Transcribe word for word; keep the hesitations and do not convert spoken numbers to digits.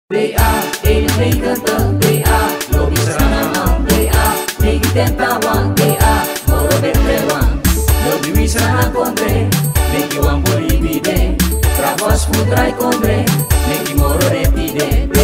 B A, ele nem canta, B A, lobi saranaman, B A, negi tentawan, B A, moro betrewan, lobi wisana kombre, negi wan boli bide, travas putrai kombre, negi moro repide.